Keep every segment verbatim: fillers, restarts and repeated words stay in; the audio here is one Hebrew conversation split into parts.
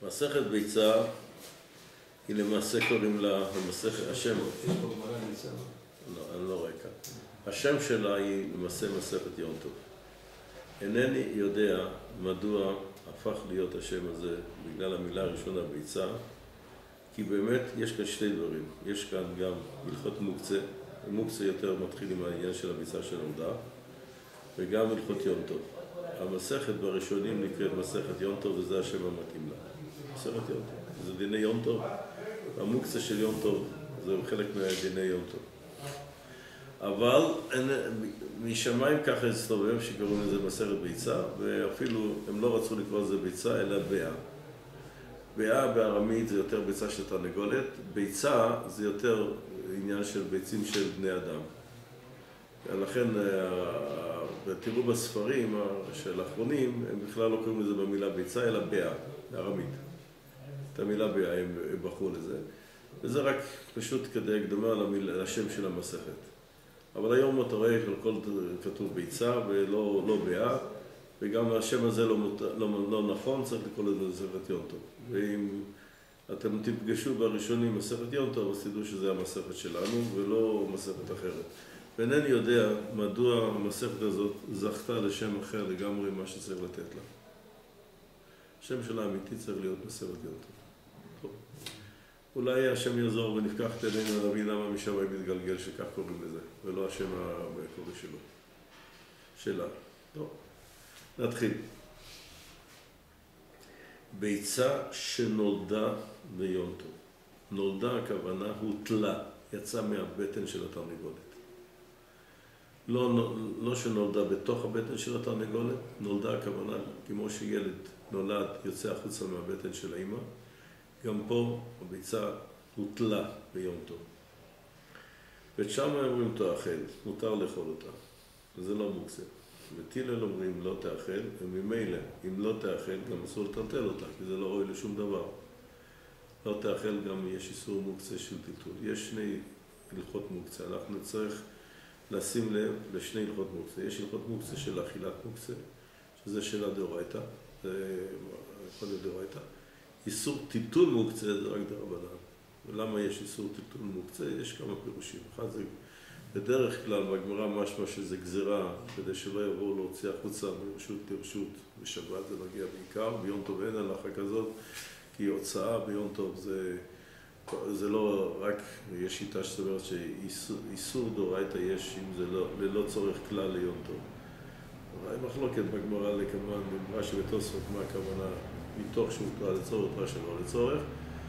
מסכת ביצה היא למעשה קוראים לה המסכת, השם, לא, אני לא רואה כאן. השם שלה היא למעשה מסכת יום טוב. אינני יודע מדוע הפך להיות השם הזה בגלל המילה הראשונה ביצה, כי באמת יש כאן שתי דברים. יש כאן גם הלכות מוקצה, מוקצה יותר מתחיל עם העניין של הביצה שנולדה, וגם הלכות יום טוב. המסכת בראשונים נקראת מסכת יום טוב, וזה השם המתאים לה. מסכת יום טוב. זה דיני יום טוב. המוקצה של יום טוב זה חלק מהדיני יום טוב. אבל משמיים ככה הסתובב שקוראים לזה מסכת ביצה, ואפילו הם לא רצו לקרוא לזה ביצה, אלא ביאה. ביאה בארמית זה יותר ביצה של תרנגולת, ביצה זה יותר עניין של ביצים של בני אדם. לכן תראו בספרים של האחרונים, הם בכלל לא קוראים לזה במילה ביצה, אלא ביאה, בארמית. את המילה ביאה הם בחרו לזה. וזה רק פשוט כדי הקדמה לשם של המסכת. אבל היום אתה רואה הכל כתוב ביצה ולא לא ביאה, וגם השם הזה לא, לא, לא נכון, צריך לקרוא לזה מסכת יום טוב. ואם אתם תפגשו בראשונים מסכת יום טוב, אז תדעו שזה המסכת שלנו ולא מסכת אחרת. ואינני יודע מדוע המסכת הזאת זכתה לשם אחר לגמרי מה שצריך לתת לה. השם שלה האמיתי צריך להיות מסכת יום טוב. טוב. אולי השם יעזור ונפקח את עינינו להבין למה משמיים מתגלגל שכך קוראים לזה, ולא השם המקורי שלו. שלה. טוב. נתחיל. ביצה שנולדה ביום טוב. נולדה הכוונה הוטלה, יצאה מהבטן של התרנגולת. לא, לא שנולדה בתוך הבטן של התרנגולת, נולדה הכוונה כמו שילד נולד יוצא החוצה מהבטן של האמא, גם פה הביצה הוטלה ביום טוב. ושם אומרים תאכל, מותר לאכול אותה, וזה לא מוקצה. ותילל אומרים לא תאכל, וממילא אם לא תאכל גם אסור לטלטל אותה, כי זה לא ראוי לשום דבר. לא תאכל גם יש איסור מוקצה של טלטול. יש שני הלכות מוקצה, אנחנו צריך לשים לב לשני הלכות מוקצה. יש הלכות מוקצה של אכילת מוקצה, שזה שאלה דאורייתא, זה יכול להיות דאורייתא. איסור טלטול מוקצה זה רק דרבנן. ולמה יש איסור טלטול מוקצה? יש כמה פירושים. אחד זה בדרך כלל בגמרא משמע שזה גזירה, כדי שלא יבואו להוציא החוצה מרשות לרשות בשבת, זה מגיע בעיקר. ביום טוב אין הלכה כזאת, כי הוצאה ביום טוב זה, זה לא רק, יש שיטה שאת אומרת שאיסור דאורייתא יש אם זה לא, ללא צורך כלל ליום טוב. אבל מחלוקת בגמרא לכמובן, נאמרה שבתוספות מה הכוונה מתוך שהותרה לצורך, הותרה שלא לצורך.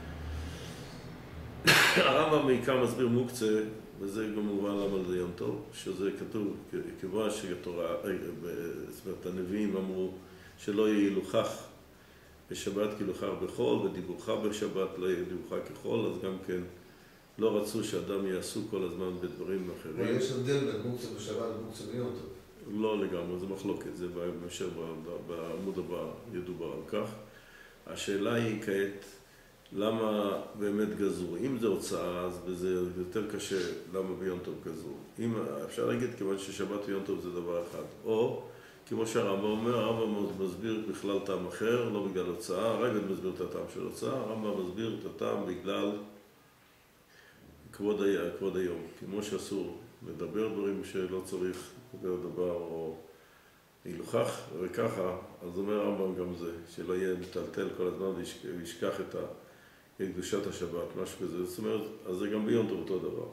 הרמב"ם בעיקר מסביר מוקצה, וזה גם מובן למה זה יום טוב, שזה כתוב, כיוון שהתורה, זאת אומרת, הנביאים אמרו שלא יהיה הילוכך בשבת כהילוכך בחול, ודיבורך בשבת לא יהיה דיבורך כחול, אז גם כן לא רצו שאדם יעשו כל הזמן בדברים אחרים. אבל יש הבדל בין מוקצה בשבת ומוקצה ביום טוב. לא לגמרי, זה מחלוקת, זה בהמשך בעמוד הבא ידובר על כך. השאלה היא כעת, למה באמת גזרו? אם זה הוצאה, אז זה יותר קשה, למה ביום טוב גזרו? אם, אפשר להגיד כיוון ששבת ויום טוב זה דבר אחד. או, כמו שהרמב"ם אומר, הרמב"ם מסביר בכלל טעם אחר, לא בגלל הוצאה, הרייבד מסביר את הטעם של הוצאה, הרמב"ם מסביר את הטעם בגלל כבוד, כבוד היום. כמו שאסור לדבר דברים שלא צריך לדבר דבר או הילוכך, וככה, אז אומר הרמב"ם גם זה, שלא יהיה מטלטל כל הזמן וישכח את ה... קדושת השבת, משהו כזה. זאת אומרת, אז זה גם ביום טוב אותו דבר.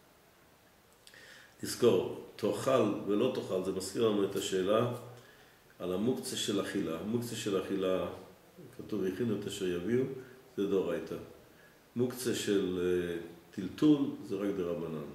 תזכור, תאכל ולא תאכל, זה מזכיר לנו את השאלה על המוקצה של אכילה. המוקצה של אכילה, כתוב, הכינו את אשר יביאו, זה דאורייתא. מוקצה של טלטול, זה רק דרבנן.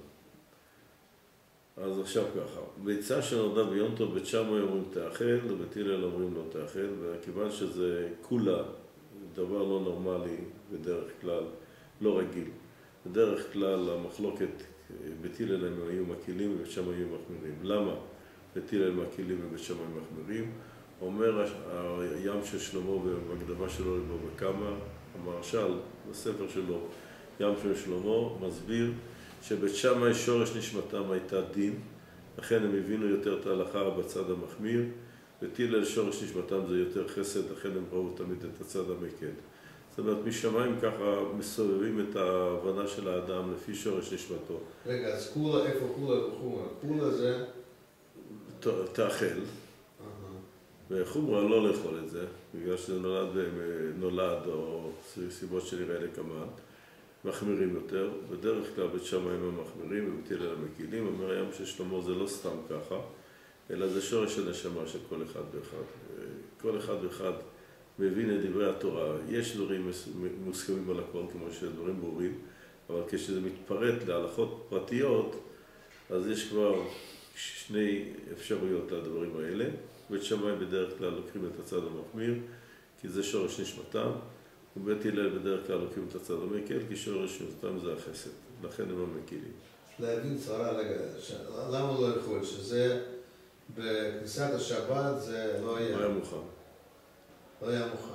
אז עכשיו ככה, ביצה שנולדה ביום טוב, בית שמאי אומרים תאכל, ובית הלל אומרים לא תאכל, וכיוון שזה כולה, דבר לא נורמלי בדרך כלל, לא רגיל. בדרך כלל המחלוקת, בית הלל הם היו מקילים ובית שמאי היו מחמירים. למה בית הלל מקילים ובית שמאי מחמירים? אומר הים של שלמה בהקדמה שלו לבבא קמא, המהרש"ל בספר שלו, ים של שלמה, מסביר שבית שמאי שורש נשמתם הייתה דין, לכן הם הבינו יותר את ההלכה בצד המחמיר, בית הלל שורש נשמתם זה יותר חסד, לכן הם ראו תמיד את הצד המקל. זאת אומרת, משמיים ככה מסובבים את ההבנה של האדם לפי שורש נשמתו. רגע, אז כולה, איפה כולה וחומרה? כולה זה... תאכל. וחומרה לא לאכול את זה, בגלל שזה נולד, נולד או סיבות שנראה לקמן, מחמירים יותר. בדרך כלל בית שמיים המחמירים, ובית הלל המקילים. אומר היום ששלמה זה לא סתם ככה, אלא זה שורש הנשמה של כל אחד ואחד. כל אחד ואחד מבין את דברי התורה. יש דברים מוסכמים על הכל, כמו שדברים ברורים, אבל כשזה מתפרט להלכות פרטיות, אז יש כבר שני אפשרויות לדברים האלה. בית שמאי בדרך כלל לוקחים את הצד המחמיר, כי זה שורש נשמתם, ובית הלל בדרך כלל לוקחים את הצד המקל, כי שורש נשמתם זה החסד. לכן הם המקילים. להבין צרה, רגע, למה לא יכול? שזה בכניסת השבת זה לא היה... לא היה מוכן. לא היה מוכן.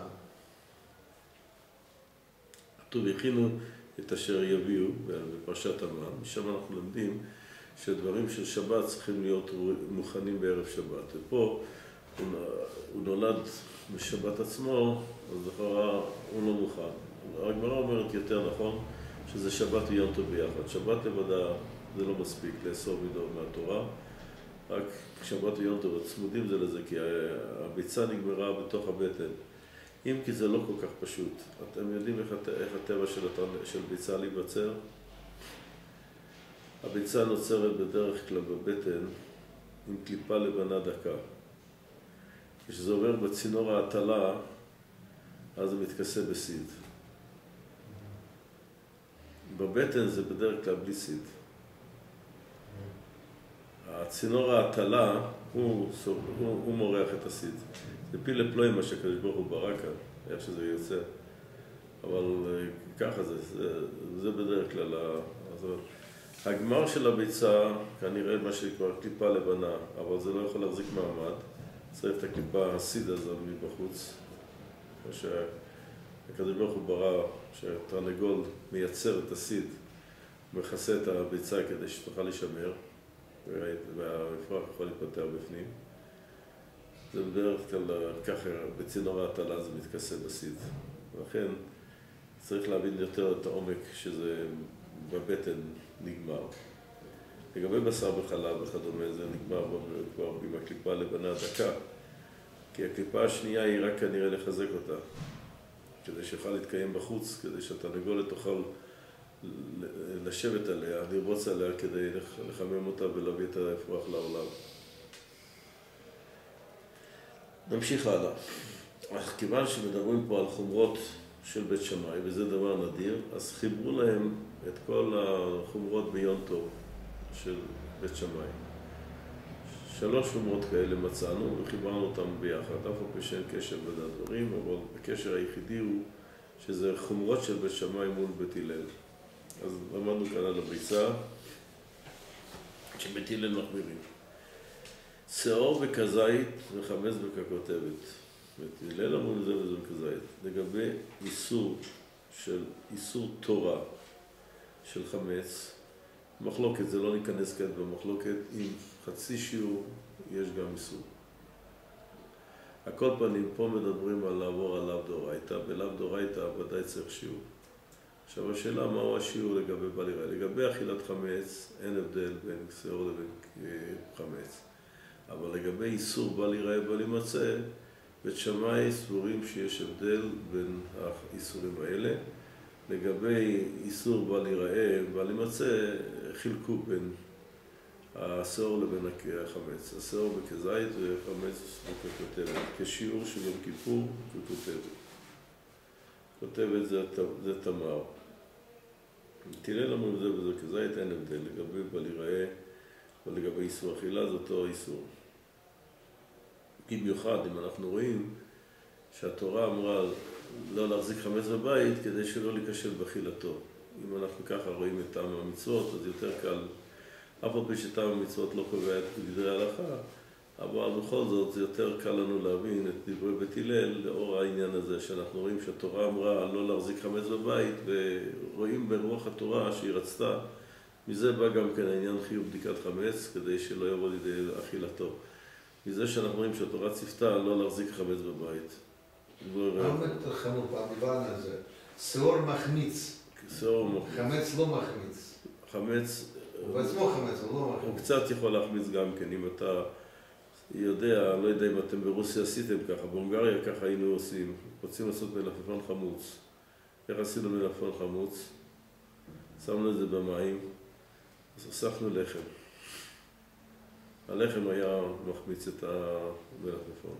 טוב, הכינו את אשר יביאו בפרשת המן. משם אנחנו לומדים שדברים של שבת צריכים להיות מוכנים בערב שבת. ופה הוא נולד בשבת עצמו, אז לכאורה הוא לא מוכן. הגמרא אומרת יותר נכון שזה שבת ויום טוב ביחד. שבת לבדה זה לא מספיק לאסור מדור מהתורה, רק שבת ויום טוב צמודים זה לזה, כי הביצה נגמרה בתוך הבטן. אם כי זה לא כל כך פשוט. אתם יודעים איך, איך הטבע של, של ביצה להיווצר? הביצה נוצרת בדרך כלל בבטן עם קליפה לבנה דקה. כשזה עובר בצינור ההטלה, אז זה מתכסה בסיד. בבטן זה בדרך כלל בלי סיד. הצינור ההטלה הוא, הוא, הוא מורח את הסיד. זה פיל לפלוי מה שקדוש ברוך הוא ברא כאן, איך שזה יוצא. אבל ככה זה, זה, זה בדרך כלל. הגמר של הביצה, כנראה מה שכבר קליפה לבנה, אבל זה לא יכול להחזיק מעמד. צריך את הקליפה, הסיד הזה מבחוץ. שהקדוש ברוך הוא ברא, שהתרנגול מייצר את הסיד, מכסה את הביצה כדי שתוכל לשמר, והמפרח יכול להתפתח בפנים. זה בדרך כלל ככה, בצינור ההטלה זה מתכסה בסיד. ולכן צריך להבין יותר את העומק שזה בבטן נגמר. לגבי בשר וחלב וכדומה, זה נגמר כבר עם הקליפה לבנה דקה, כי הקליפה השנייה היא רק כנראה לחזק אותה, כדי שיוכל להתקיים בחוץ, כדי שהתרנגולת תוכל לשבת עליה, לרבוץ עליה כדי לחמם אותה ולהביא את האפרוח לעולם. נמשיך הלאה. כיוון שמדברים פה על חומרות של בית שמאי, וזה דבר נדיר, אז חיברו להם את כל החומרות ביום טוב של בית שמאי. שלוש חומרות כאלה מצאנו וחיברנו אותם ביחד, אף על פי שאין קשר בין הדברים, אבל הקשר היחידי הוא שזה חומרות של בית שמאי מול בית הלל. אז למדנו כאן על הביצה, שבית הלל מחמירים. שעור וכזית וחמץ וככותבת. בית הלל אמרו לזה וזה וכזית. לגבי איסור של איסור תורה של חמץ, מחלוקת, זה לא ניכנס כאן במחלוקת, עם חצי שיעור יש גם איסור. הכל פנים, פה מדברים על לעבור על לאו דאורייתא, בלאו דאורייתא ודאי צריך שיעור. עכשיו השאלה, מהו השיעור לגבי בל ייראה? לגבי אכילת חמץ, אין הבדל בין שעור לבין חמץ. אבל לגבי איסור בל ייראה בל יימצא, בית שמאי סבורים שיש הבדל בין האיסורים האלה. לגבי איסור בל ייראה בל יימצא, חילקו בין השעור לבין החמץ. השעור בכזית וחמץ בכותבת, כשיעור של יום כיפור וכותבת. כותבת זה, זה תמר. תראה לנו זה וזה כזית, אין הבדל. לגבי בל ייראה ולגבי איסור אכילה, זה אותו איסור. במיוחד אם אנחנו רואים שהתורה אמרה לא להחזיק חמץ בבית כדי שלא להיכשל באכילתו. אם אנחנו ככה רואים את טעם המצוות, אז יותר קל, אף על פי שטעם המצוות לא קובע את דברי ההלכה, אבל בכל זאת זה יותר קל לנו להבין את דברי בית הלל לאור העניין הזה, שאנחנו רואים שהתורה אמרה לא להחזיק חמץ בבית, ורואים ברוח התורה שהיא רצתה. מזה בא גם כן העניין חיוב בדיקת חמץ, כדי שלא יבוא לידי אכילתו. מזה שאנחנו רואים שהתורה ציפתה לא להחזיק חמץ בבית. מה אומרת חמור? פעם דיברנו על זה. שאור מחמיץ. שאור מחמיץ. חמץ לא מחמיץ. חמץ... הוא בעצמו חמץ, הוא לא מחמיץ. הוא קצת יכול להחמיץ גם כן, אם אתה יודע, לא יודע אם אתם ברוסיה עשיתם ככה, בהונגריה ככה היינו עושים, רוצים לעשות מלפפון חמוץ. איך עשינו מלפפון חמוץ? שמנו את זה במים, אז הוספנו לחם. הלחם היה מחמיץ את המלפפון.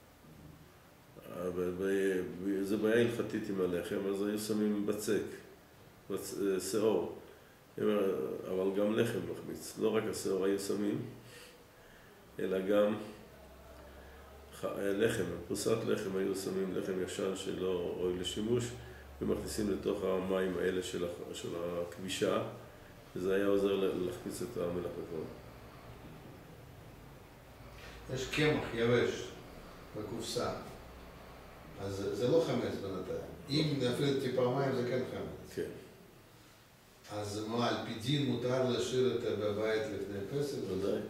זה בעיה הלכתית עם הלחם, אז היו שמים בצק, שעור, אבל גם לחם מחמיץ. לא רק השעור היו שמים, אלא גם לחם, פרוסת לחם היו שמים, לחם ישן שלא ראוי לשימוש, ומכניסים לתוך המים האלה של הכבישה, וזה היה עוזר להחמיץ את המלפפון. יש קמח יבש בקופסה, אז זה לא חמץ בינתיים. אם נפריד טיפה מים זה כן חמץ. כן. אז מה, על פי דין מותר להשאיר את זה בבית לפני פסח? ודאי.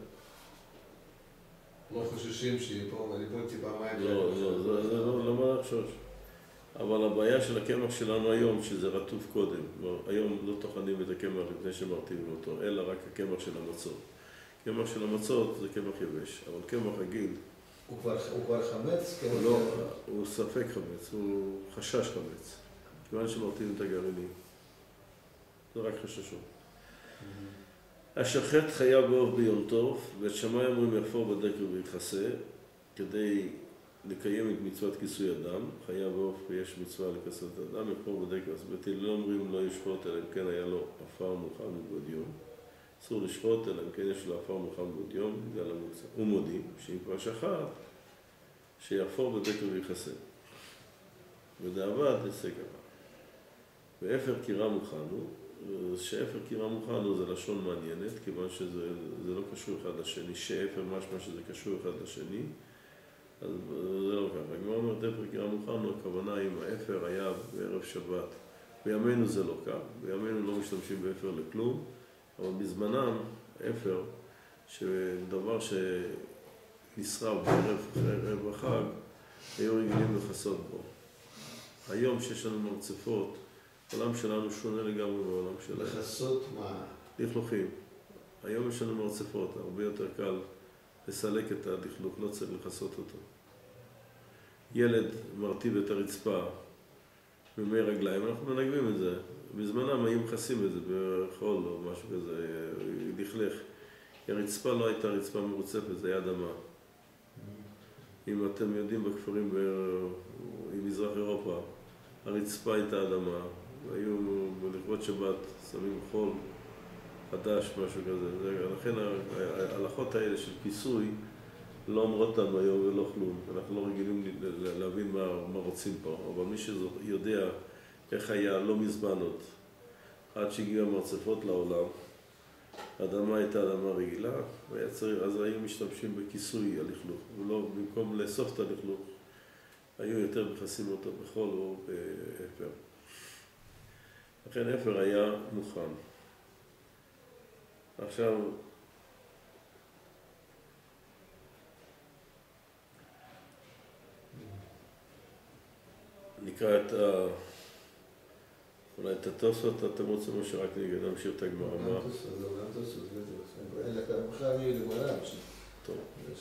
לא חוששים שיפול טיפה מים? לא, לא, זה לא מה לחשוש. אבל הבעיה של הקמח שלנו היום, שזה רטוב קודם. היום לא טוחנים את הקמח לפני שמרטיבים אותו, אלא רק הקמח של המצות. קמח של המצות זה קמח יבש, אבל קמח רגיל... הוא כבר, הוא כבר חמץ? הוא לא, הוא ספק חמץ, הוא חשש חמץ. כיוון שמרטיבים את הגרעינים. זה רק חששו. השחט חייב בעוף ביום טוב, ואת שמאי אומרים יחפור בדקר ויתחסה, כדי לקיים את מצוות כיסוי אדם, חייב בעוף ויש מצווה לכסות אדם, יחפור בדקר, אז בתהילים לא אומרים לא ישחוט, אלא אם כן היה לו עפר מוכן מבעוד יום. אסור לשחוט, אלא אם כן יש לו עפר מוכן מבעוד יום, בגלל המוצא. הוא מודיע, שאם כבר שחט, שיחפור בדקר ויתחסה. ודאבד יעשה ככה. ואפר קירה מוכן הוא, שאפר קירה מוכן הוא זה לשון מעניינת, כיוון שזה זה לא קשור אחד לשני, שאפר משמע שזה קשור אחד לשני, אז זה לא ככה. הגמרא אומרת אפר קירה מוכן הוא, הכוונה אם האפר היה בערב שבת. בימינו זה לא כך, בימינו לא משתמשים באפר לכלום, אבל בזמנם אפר, שדבר שנשרף בערב ערב החג, היו רגילים לחסות בו. היום שיש לנו מרצפות, העולם שלנו שונה לגמרי מהעולם שלנו. לחסות מה? לכלוכים. היום יש לנו מרצפות, הרבה יותר קל לסלק את הלכלוך, לא צריך לחסות אותו. ילד מרטיב את הרצפה במי רגליים, אנחנו מנגבים את זה. בזמנם היו מכסים את זה בחול או משהו כזה, לכלך. הרצפה לא הייתה רצפה מרוצפת, זה היה אדמה. אם אתם יודעים בכפרים במזרח אירופה, הרצפה הייתה אדמה. היו בלכבוד שבת, שמים חול חדש, משהו כזה. לכן ההלכות האלה של כיסוי לא אומרות לנו היום ולא כלום. אנחנו לא רגילים להבין מה, מה רוצים פה. אבל מי שיודע איך היה לא מזמן עוד, עד שהגיעו המרצפות לעולם, האדמה הייתה אדמה רגילה, צריך, אז היו משתמשים בכיסוי הלכלוך. ולא, במקום לאסוף את הלכלוך, היו יותר מכסים אותו בחול או באפר. לכן אפר היה מוכן. עכשיו, נקרא את ה... אולי את התוספות, אתם רוצים או שרק נמשיך את הגמרא? גם תוספות, גם תוספות, אלא כמובן אני לגמרא. טוב.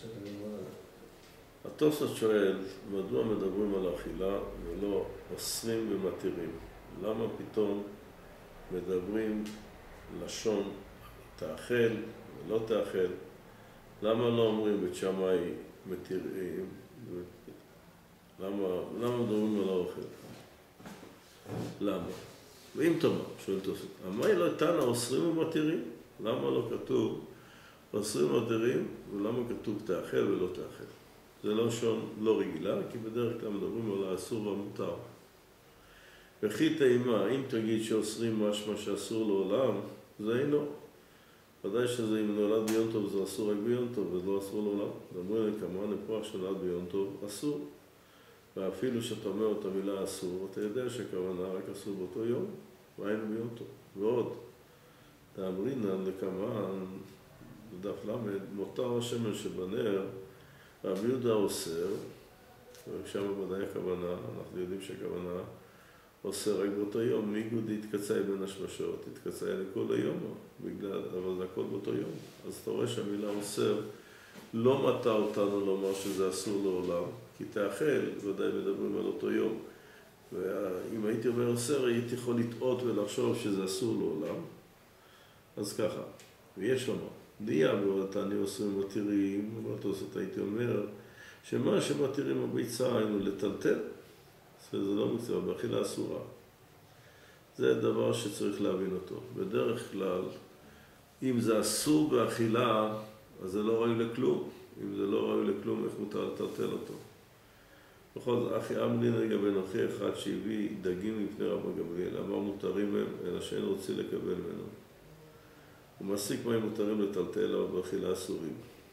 התוספות שואל, מדוע מדברים על האכילה ולא אוסרים ומתירים? למה פתאום מדברים לשון תאכל ולא תאכל? למה לא אומרים בית שמאי מתירים? למה, למה מדברים על האוכל? למה? ואם תאמר, שואל תוספות, אמי לא תנא אוסרים ומתירים? למה לא כתוב אוסרים ומתירים ולמה כתוב תאכל ולא תאכל? זה לא לשון לא רגילה, כי בדרך כלל מדברים על האסור והמותר. וכי טעימה, אם תגיד שאוסרים משמע שאסור לעולם, זה אינו. ודאי שזה אם נולד ביום טוב זה אסור רק ביום טוב, וזה לא אסור לעולם. דברו אלה כמובן לפרח שנולד ביום טוב, אסור. ואפילו שאתה אומר את המילה אסור, אתה יודע שהכוונה רק אסור באותו יום, והיינו ביום טוב. ועוד, תאמרינן לכמובן, בדף למד, מותר השמן שבנר, רבי יהודה אוסר, ושם ודאי הכוונה, אנחנו יודעים שהכוונה עושה רק באותו יום, מיגוד יתקצה בין השמשות, יתקצה לכל היום, בגלל, אבל זה הכל באותו יום. אז אתה רואה שהמילה אוסר לא מטה אותנו לומר שזה אסור לעולם, כי תאכל, ודאי מדברים על אותו יום. ואם הייתי אומר אוסר, הייתי יכול לטעות ולחשוב שזה אסור לעולם. אז ככה, ויש לומר, דיה ואותני אוסרים מתירים, ובתוספות הייתי אומר, שמה שמתירים הביצה היינו לטלטל, זה לא מצווה, באכילה אסורה. זה דבר שצריך להבין אותו. בדרך כלל, אם זה אסור באכילה, אז זה לא ראוי לכלום. אם זה לא ראוי לכלום, איך מותר לטלטל אותו? בכל זאת, אחי אמרין רגע בנוכי אחד שהביא דגים מפני רבא גמליאל, אמר מותרים הם, אלא שאין רוצים לקבל ממנו. הוא מסיק מים מותרים לטלטל, אבל באכילה אסורים.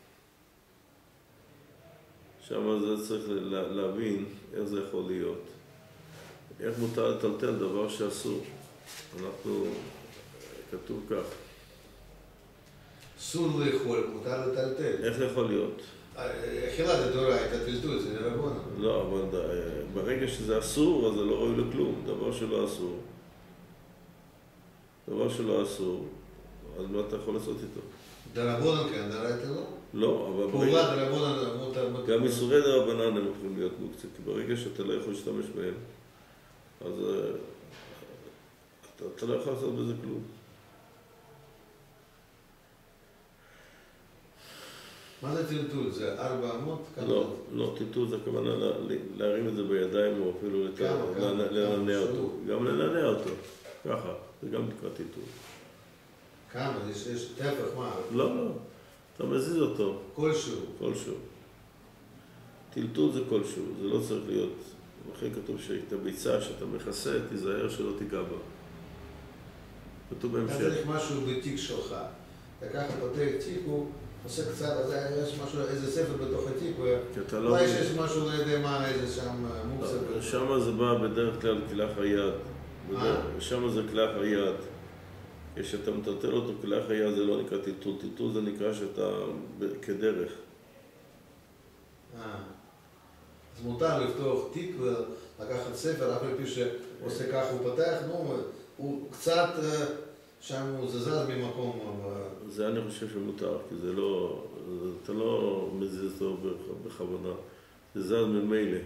שם זה צריך להבין איך זה יכול להיות. איך מותר לטלטל דבר שאסור. אנחנו, כתוב כך. אסור לאכול, מותר לטלטל. איך יכול להיות? אכילה זה דאורייתא, טלטול זה לרבנן. לא, אבל ברגע שזה אסור, אז זה לא ראוי לכלום. דבר שלא אסור. דבר שלא אסור, אז מה אתה יכול לעשות איתו? דרבנן כן, דאורייתא לא? לא, אבל פעולה דרבנן מותר... גם איסורי דרבנן הם הופכים להיות מוקצה, כי ברגע שאתה לא יכול להשתמש בהם, אז אתה, אתה לא יכול לעשות בזה כלום. מה זה טלטול? זה ארבע אמות? לא, לא, טלטול זה הכוונה להרים את זה בידיים או אפילו לנענע אותו. גם לנענע אותו, ככה, זה גם נקרא טלטול. כמה? יש טפח מה? לא, לא, אתה מזיז אותו. כלשהו. כלשהו. טלטול זה כלשהו, זה לא צריך להיות. לכן כתוב שאת הביצה שאתה מכסה, תיזהר שלא תיגע בה. כתוב בהמשך. אתה צריך משהו בתיק שלך. אתה ככה פותח תיק, הוא עושה קצת, אז יש משהו, איזה ספר בתוך התיק, ואולי שיש משהו, לא יודע מה, איזה שם מוקצה. שם זה בא בדרך כלל כלח היד. שם זה כלח היד. כשאתה מטלטל אותו כלח היד זה לא נקרא טלטול. טלטול זה נקרא שאתה כדרך. אה. אז מותר לפתוח תיק ולקחת ספר, אף על פי שעושה ככה הוא פתח, נו, הוא קצת, שם הוא זז ממקום. זה אני חושב שמותר, כי זה לא, אתה לא מזיז אותו בכוונה, זה זז ממילא.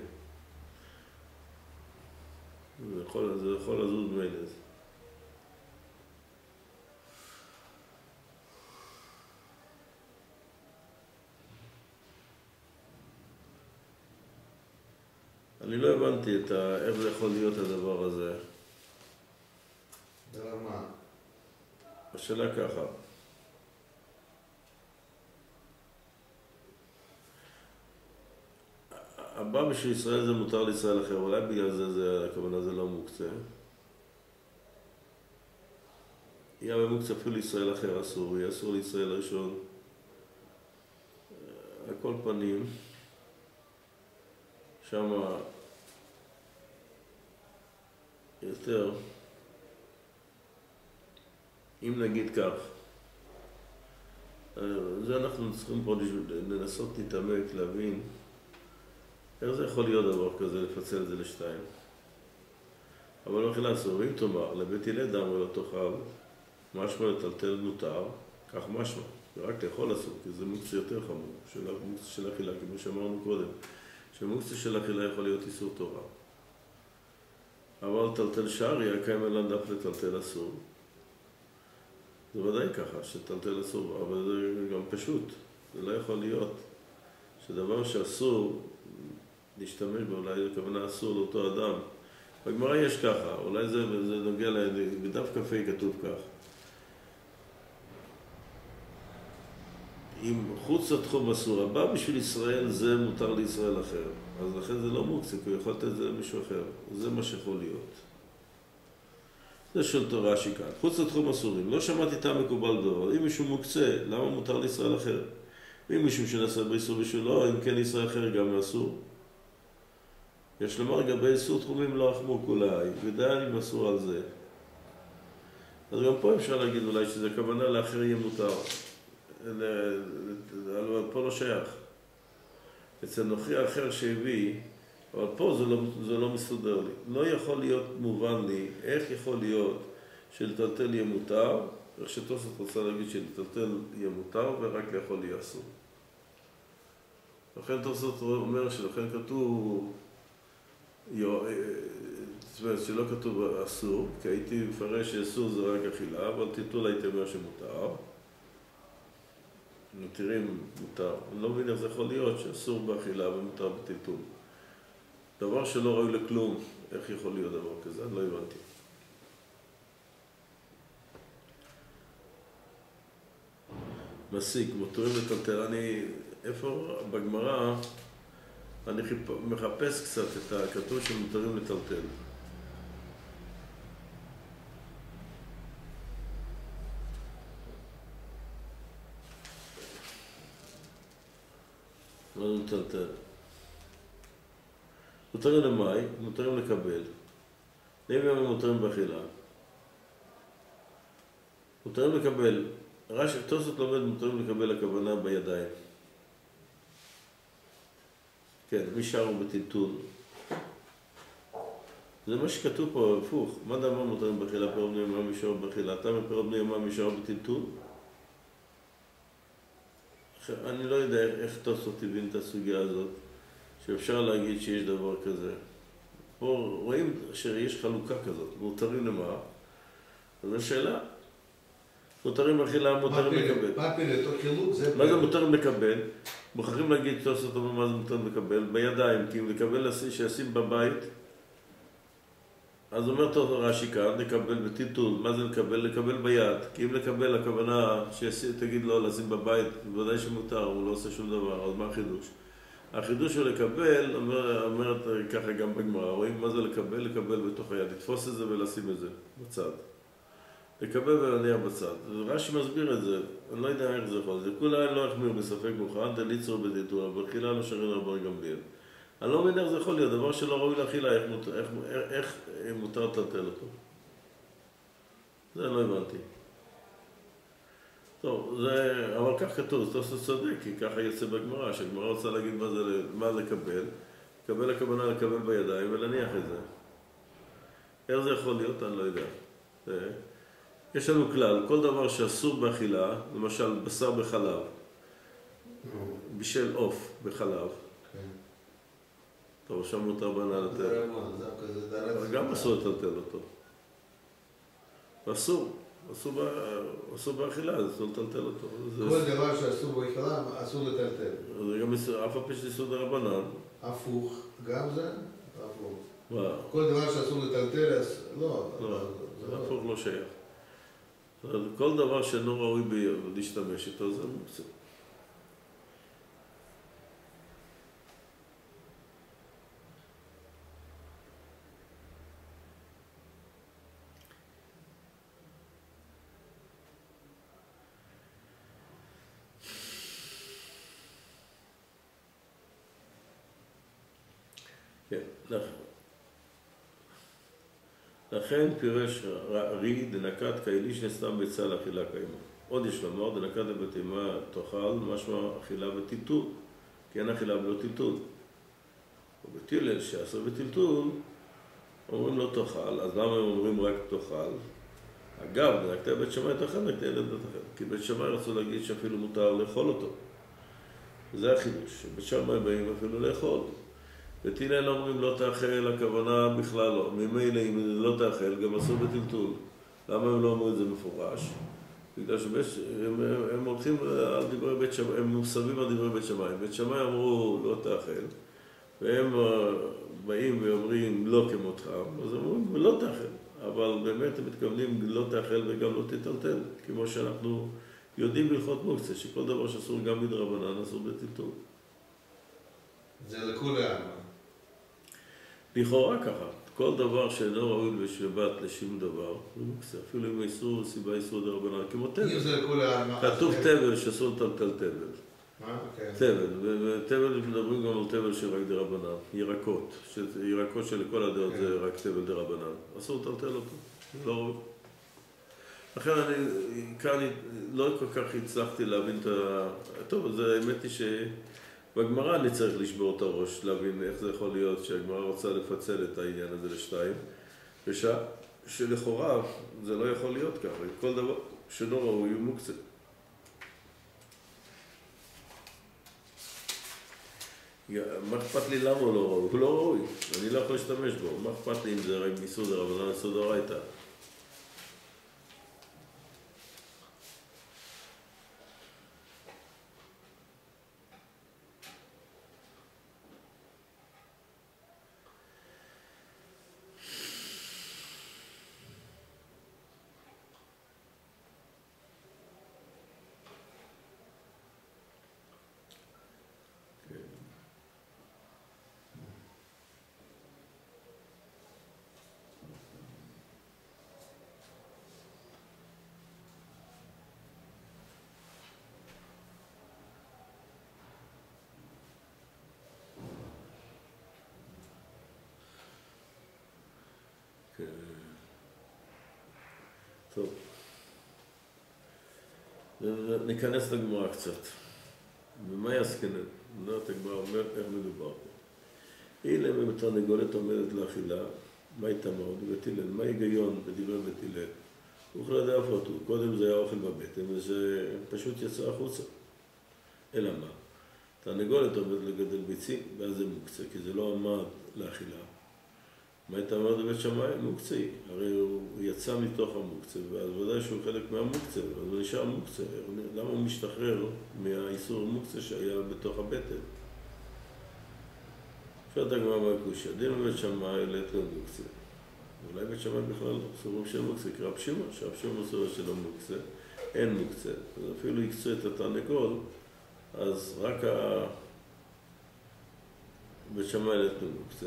זה יכול, זה יכול לזוז ממילא. אני לא הבנתי את ה... איך זה יכול להיות הדבר הזה. דבר מה? השאלה ככה. הבא בשביל ישראל זה מותר לישראל אחר, אולי בגלל זה, זה הכוונה זה לא מוקצה. יהיה במוקצה אפילו לישראל אחר אסור, יהיה אסור לישראל ראשון. על כל פנים, שמה יותר, אם נגיד כך, זה אנחנו צריכים פה לנסות להתעמק, להבין איך זה יכול להיות דבר כזה, לפצל את זה לשתיים. אבל לא אכילה אסור, אם תאמר, לבית הלל דם ולא תאכל, משמע לטלטל מותר, כך משמע, ורק לאכול אסור, כי זה מוקצה יותר חמור, מוקצה של אכילה, כמו שאמרנו קודם, שמוקצה של אכילה יכול להיות איסור תורה. אבל טלטל שעריה, קיים אלן דף לטלטל אסור. זה ודאי ככה, שטלטל אסור, אבל זה גם פשוט. זה לא יכול להיות שדבר שאסור להשתמש בו, אולי זה כוונה אסור לאותו אדם. בגמרא יש ככה, אולי זה, זה נוגע, בדף קפה כתוב כך. אם חוץ לתחום אסור, הבא בשביל ישראל זה מותר לישראל אחר. אז לכן זה לא מוקצה, כי הוא יכול לתת את זה למישהו אחר. זה מה שיכול להיות. זה של תורה שיקן. חוץ לתחום אסורים. לא שמעתי את המקובל דבר. אם מישהו מוקצה, למה מותר לישראל אחר? ואם מישהו שנעשה באיסור בשבילו, אם כן ישראל אחר גם אסור. יש לומר לגבי איסור תחומים לא אחמוק אולי, ודיין אם אסור על זה. אז גם פה אפשר להגיד אולי שזה כוונה לאחר יהיה מותר. פה לא שייך. אצל נוכרי אחר שהביא, אבל פה זה לא, זה לא מסודר לי. לא יכול להיות מובן לי איך יכול להיות שלטלטל יהיה מותר, איך שתוספות רוצה להגיד שלטלטל יהיה מותר ורק יכול יהיה אסור. לכן תוספות אומר שלכן כתוב, זאת אומרת שלא כתוב אסור, כי הייתי מפרש שאסור זה רק אכילה, אבל טלטול הייתי אומר שמותר. מתירים מותר. אני לא מבין איך זה יכול להיות שאסור באכילה ומותר בטלטול. דבר שלא ראוי לכלום, איך יכול להיות דבר כזה? אני לא הבנתי. מסיק, מותרים לטלטל. אני, איפה בגמרא, אני חיפ... מחפש קצת את הכתוב שמותרים לטלטל. מה זה מטלטל? מותרים למאי, מותרים לקבל. נעים ימים מותרים באכילה. מותרים לקבל. רש"י תוספות לומד מותרים לקבל הכוונה בידיים. כן, מי שרו בטלטול. זה מה שכתוב פה, הפוך. מה דבר מותרים באכילה? פירות בני ימה מי שרו באכילה. אתה מפירות בני ימה מי שרו בטלטול? אני לא יודע איך תוספות הבין את הסוגיה הזאת, שאפשר להגיד שיש דבר כזה. פה רואים שיש חלוקה כזאת, מותרים למה? אז השאלה, מותרים באכילה, מותרים לקבל. מה פירט או חילוק? מה זה מותרים לקבל? מוכרחים להגיד תוספות אומר מה זה מותרים לקבל? בידיים, כי אם לקבל שישים בבית, אז אומר תוספות רש"י כאן, לקבל בטלטול. מה זה לקבל? לקבל ביד. כי אם לקבל הכוונה שתגיד לו לשים בבית, בוודאי שמותר, הוא לא עושה שום דבר, אז מה החידוש? החידוש הוא לקבל, אומר, אומרת ככה גם בגמרא, רואים מה זה לקבל? לקבל בתוך היד, לתפוס את זה ולשים את זה בצד. לקבל ולהניח בצד. רש"י מסביר את זה, אני לא יודע איך זה יכול. זה כולה לא החמיר בספק מוכן, דליצור בטלטול, אבל תחילה לא שרין רבן גמליאל. אני לא מבין איך זה יכול להיות, דבר שלא ראוי לאכילה, איך, איך, איך, איך מותר לטלטל אותו. זה לא הבנתי. טוב, זה, אבל כך כתוב, זה צודק, כי ככה יוצא בגמרא, שהגמרא רוצה להגיד מה זה, מה לקבל, לקבל הכוונה לקבל בידיים ולהניח את זה. איך זה יכול להיות, אני לא יודע. זה, יש לנו כלל, כל דבר שאסור באכילה, למשל בשר בחלב, בשל עוף בחלב, טוב, שם מותר בנה לטל. אבל גם אסור לטלטל אותו. אסור. אסור באכילה, אז אסור לטלטל אותו. כל דבר שאסור באכילה, אסור לטלטל. זה גם אף הפעם יש איסור דרבנן. הפוך, גם זה? הפוך. מה? כל דבר שאסור לטלטל, אז לא. לא, הפוך לא שייך. כל דבר שאינו ראוי להשתמש איתו, זה מוקצה. כן, לכן פירש רי דנקת כאיליש נסתם ביצה לאכילה קיימה. עוד יש לומר, דנקת לבתימה תאכל משמע אכילה וטלטול, כי אין אכילה ולא טלטול. ובטילל שעשו בטלטול, אומרים לא תאכל, אז למה הם אומרים רק תאכל? אגב, דנקת בית שמאי תאכל, נקטה ילד תאכל, כי בית שמאי רצו להגיד שאפילו מותר לאכול אותו. זה החידוש, שבית שמאי באים אפילו לאכול. בטילל אומרים לא תאכל, הכוונה בכלל לא. ממילא אם לא תאכל, גם אסור בטלטול. למה הם לא אומרים את זה מפורש? בגלל שהם הם הולכים על דברי בית שמאי, הם מוסבים על דברי בית שמאי. בית שמאי אמרו לא תאכל, והם באים ואומרים לא כמותך, אז הם אומרים לא תאכל. אבל באמת הם מתכוונים לא תאכל וגם לא תטלטל, כמו שאנחנו יודעים בהלכות מוקצה, שכל דבר שאסור גם מדרבנן אסור בטלטול. זה לכולי עלמא. לכאורה ככה, כל דבר שאינו ראוי בשבת לשום דבר, אפילו אם איסור, סיבה איסור דרבנן, כמו תבל. אם זה לכולי עלמא. כתוב תבל שאסור לטלטל תבל. מה? כן. תבל, ותבל מדברים גם על תבל של רק דרבנן, ירקות, ירקות שלכל הדעות זה רק תבל דרבנן. אסור לטלטל אותו, לא ראוי. לכן אני כאן לא כל כך הצלחתי להבין את ה... טוב, אז האמת היא ש... בגמרא אני צריך לשבור את הראש, להבין איך זה יכול להיות שהגמרא רוצה לפצל את העניין הזה לשתיים, ושלכאורה זה לא יכול להיות ככה, כל דבר שלא ראוי הוא מוקצה. מה אכפת לי למה הוא לא ראוי? הוא לא ראוי, אני לא יכול להשתמש בו. מה אכפת לי אם זה רק מיסוד הרבנן יסוד הרייתא? טוב, ניכנס לגמרא קצת. ומה יעסקנן? נדעת הגמרא אומר איך מדובר פה. אילם ובתרנגולת עומדת לאכילה, מה איתמר? ובתילן, מה היגיון בדברי בתילן? אוכלה דאפרתו, קודם זה היה אוכל בבטן וזה פשוט יצא החוצה. אלא מה? תרנגולת עומדת לגדל ביצים, ואז זה מוקצה, כי זה לא עמד לאכילה. מה היית אומר בבית שמאי? מוקצה. הרי הוא יצא מתוך המוקצה, ואז ודאי שהוא חלק מהמוקצה, אז הוא נשאר מוקצה. למה הוא משתחרר מהאיסור המוקצה שהיה בתוך הבטן? שואלת הגמרא בקושיא, דין בבית שמאי לית לא מוקצה. אולי בית שמאי בכלל לא סוברים של מוקצה, כי רב שמעון, שרב שמעון סובר שלא מוקצה, אין מוקצה. אז אפילו יקצו את התרנגול, אז רק בית שמאי לית לא מוקצה.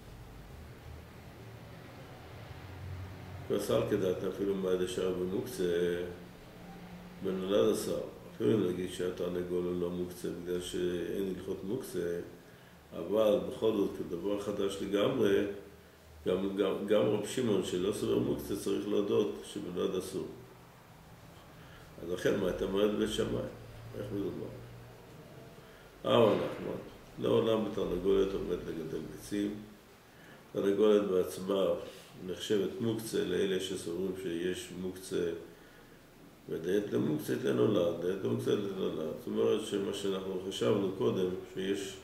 ועשה על כדעת אפילו מה דשאר במוקצה בנולד עשר. אפילו אם נגיד שהתרנגול הוא לא מוקצה בגלל שאין הלכות מוקצה, אבל בכל זאת כדבר חדש לגמרי, גם, גם, גם רב שמעון שלא סובר מוקצה צריך להודות שבנולד אסור. אז לכן מה אתה מרד בית שמאי? איך מדובר? אהרון נחמן, לעולם בתרנגולת עומד לגדל ביצים. תרנגולת בעצמה נחשבת מוקצה לאלה שסוברים שיש מוקצה ודעת למוקצה לנולד, דעת למוקצה לנולד. זאת אומרת שמה שאנחנו חשבנו קודם, שיש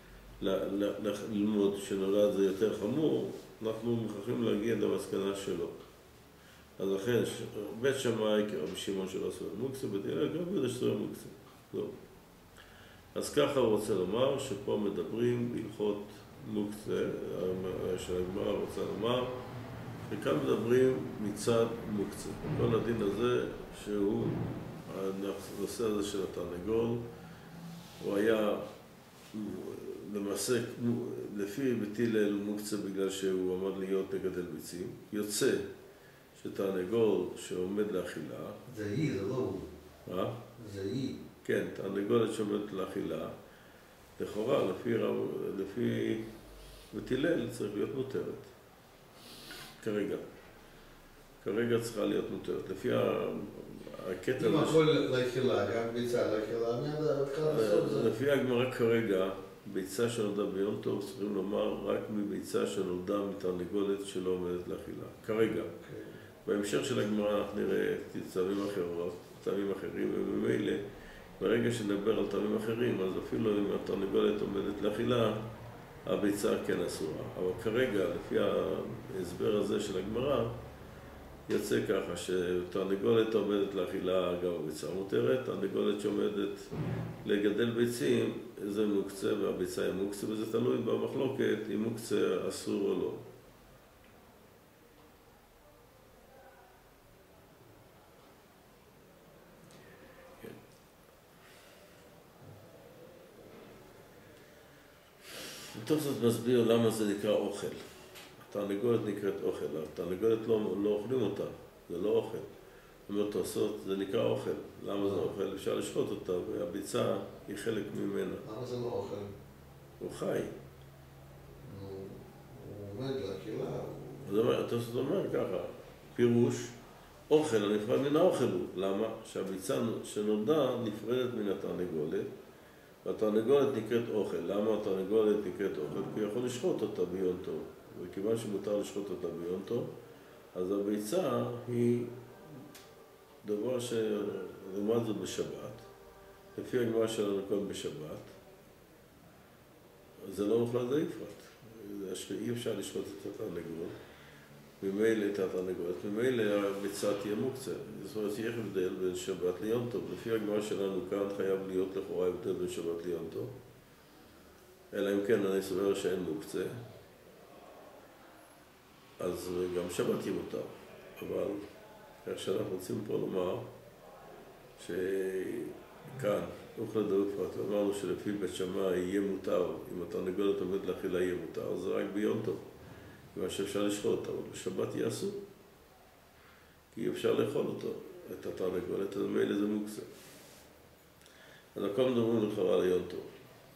ללמוד שנולד זה יותר חמור, אנחנו מוכרחים להגיע למסקנה שלו. אז לכן, בית שמאי כרבי שמעון שלא סובר מוקצה, בית הלל גם בית שסובר מוקצה. לא. אז ככה הוא רוצה לומר שפה מדברים בהלכות מוקצה, שהגמרא רוצה לומר, וכאן מדברים מצד מוקצה. כל הדין הזה שהוא הנושא הזה של התרנגול, הוא היה למעשה, לפי בית הלל הוא מוקצה בגלל שהוא עמד להיות מגדל ביצים. יוצא שתרנגול שעומד לאכילה... זה אי, זה לא הוא. מה? זה אי. כן, תרנגולת שעומדת לאכילה, לכאורה, לפי, לפי בית הלל צריך להיות מותרת. כרגע. כרגע צריכה להיות מותרת. לפי הקטע הזה... אם הכל לאכילה, גם ביצה לאכילה, מיד אפשר לעשות זה. לפי הגמרא כרגע, ביצה שנולדה ביום טוב, צריכים לומר רק מביצה שנולדה מתרנגולת שלא עומדת לאכילה. כרגע. בהמשך של הגמרא אנחנו נראה טעמים אחרות, טעמים אחרים, ובמילא, ברגע שנדבר על טעמים אחרים, אז אפילו אם התרנגולת עומדת לאכילה, הביצה כן אסורה. אבל כרגע, לפי ההסבר הזה של הגמרא, יוצא ככה שתרנגולת עומדת לאכילה גם הביצה מותרת, תרנגולת שעומדת לגדל ביצים, זה מוקצה והביצה היא מוקצה, וזה תלוי במחלוקת אם מוקצה אסור או לא. טוב, זאת מסביר למה זה נקרא אוכל. התרנגולת נקראת אוכל, התרנגולת לא, לא אוכלים אותה, זה לא אוכל. זאת אומרת, תעשות, זה נקרא אוכל. למה זה אוכל? אפשר לשחוט אותה, והביצה היא חלק ממנה. למה זה לא אוכל? הוא חי. הוא עומד לאכילה. זאת אומרת, זאת אומרת ככה, פירוש, אוכל הנפרד מן האוכל הוא. למה? שהביצה שנולדה נפרדת מן התרנגולת, התרנגולת נקראת אוכל. למה התרנגולת נקראת אוכל? כי הוא יכול לשחוט אותה ביום טוב. וכיוון שמותר לשחוט אותה ביום טוב, אז הביצה היא דבר שלמד זאת בשבת. לפי הגמרא שלנו כאן בשבת, זה לא מוחלט זה יפרט. אי אפשר לשחוט את התרנגולת. ממילא את התרנגולת, ממילא הביצה תהיה מוקצה. זאת אומרת, יש הבדל בין שבת ליום טוב. לפי הגמרא שלנו כאן חייב להיות לכאורה הבדל בין שבת ליום טוב. אלא אם כן אני סובר שאין מוקצה. אז גם שבת יהיה מותר. אבל איך שאנחנו רוצים פה לומר, שכאן, אוכל דאו פרט, אמרנו שלפי בית שמאי יהיה מותר, אם התרנגולת עומד לאכילה יהיה מותר, זה רק ביום טוב. מה שאפשר לשחוט אותה, אבל בשבת יעשו. כי אי אפשר לאכול אותו, את התרנגולת, אז מילא זה מוקצה. אז הכל מדברים לכאורה על יום טוב.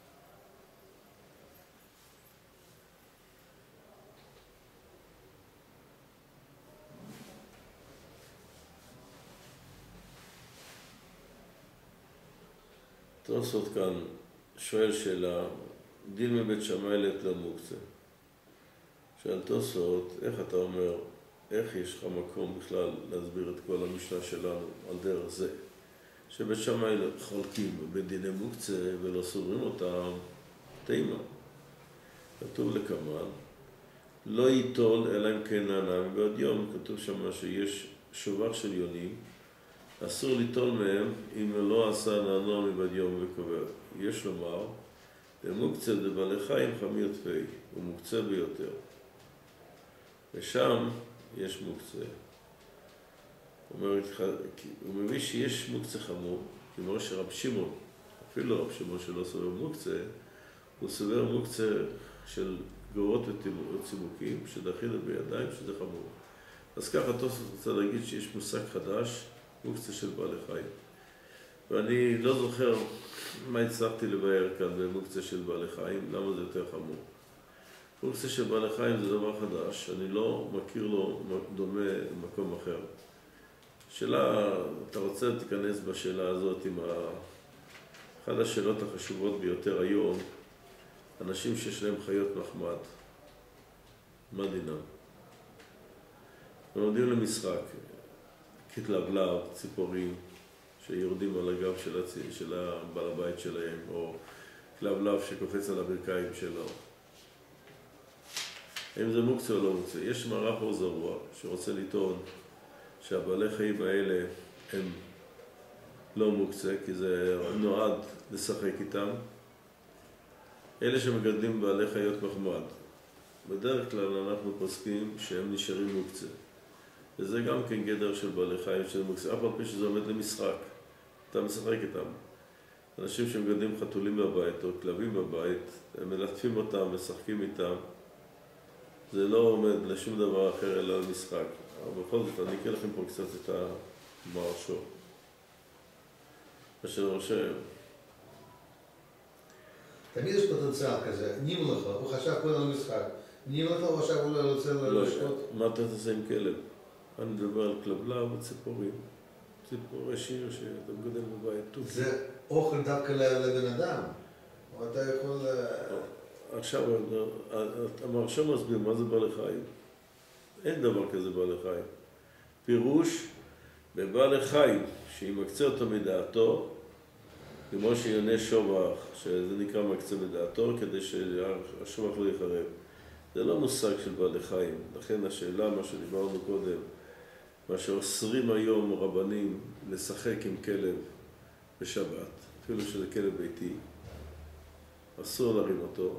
תוספות כאן שואל שאלה, דין מבית שמאי לית לא מוקצה. שואל תוספות, איך אתה אומר, איך יש לך מקום בכלל להסביר את כל המשנה שלנו על דרך זה? שבית שמאי חולקים בדיני מוקצה ולא סוברים אותם תימה. כתוב לקמן, לא ייטול אלא אם כן נענה מבעוד יום. כתוב שם שיש שובר של יונים, אסור ליטול מהם אם לא עשה נענוע מבעוד יום וקובע. יש לומר, במוקצה דבעלי חיים חמיר תפי, הוא מוקצה ביותר. ושם יש מוקצה. הוא, אומר, הוא מביא שיש מוקצה חמור, כמו שרב שמעון, אפילו רב שמעון שלא סובר מוקצה, הוא סובר מוקצה של גורות וצימוקים, שדחינו בידיים, שזה חמור. אז ככה תוספות רוצה להגיד שיש מושג חדש, מוקצה של בעלי חיים. ואני לא זוכר מה הצלחתי לבאר כאן במוקצה של בעלי חיים, למה זה יותר חמור. מוקצה של בעלי חיים זה דבר חדש, אני לא מכיר לו דומה במקום אחר. שאלה, אתה רוצה תיכנס בשאלה הזאת עם ה... אחת השאלות החשובות ביותר היום, אנשים שיש להם חיות מחמד, מה דינם? הם עומדים למשחק, כתלבלב, ציפורים, שיורדים על הגב של, הצי, של הבעל הבית שלהם, או כלבלב שקופץ על הברכיים שלו. האם זה מוקצה או לא מוקצה? יש מערך אור זרוע שרוצה לטעון שהבעלי חיים האלה הם לא מוקצה, כי זה נועד לשחק איתם. אלה שמגדלים בעלי חיות מחמד, בדרך כלל אנחנו פוסקים שהם נשארים מוקצה. וזה גם כן גדר של בעלי חיים של מוקצה, אף על פי שזה עומד למשחק. אתה משחק איתם. אנשים שמגדלים חתולים בבית או כלבים בבית, הם מלטפים אותם, משחקים איתם. זה לא עומד לשום דבר אחר אלא למשחק. אבל בכל זאת, אני אקרא לכם פה קצת את המרשו. מה שאני חושב. תמיד יש פוטנציאל כזה, נים לך, הוא חשב כל המשחק. נים לך, הוא חשב אולי רוצה לשחוט. מה אתה תעשה עם כלב? אני מדבר על כלבלב וציפורים. ציפורי שיר שאתה מגדל בבית טוב. זה אוכל דווקא לבן אדם. או אתה יכול... עכשיו, המרשם מסביר מה זה בעלי חיים. אין דבר כזה בעלי חיים. פירוש בבעלי חיים, שהיא מקצה אותו מדעתו, כמו שיונה שובח, שזה נקרא מקצה מדעתו, כדי שהשובח לא יחרב. זה לא מושג של בעלי חיים. לכן השאלה, מה שדיברנו קודם, מה שאוסרים היום רבנים לשחק עם כלב בשבת, אפילו שזה כלב ביתי, אסור להרים אותו.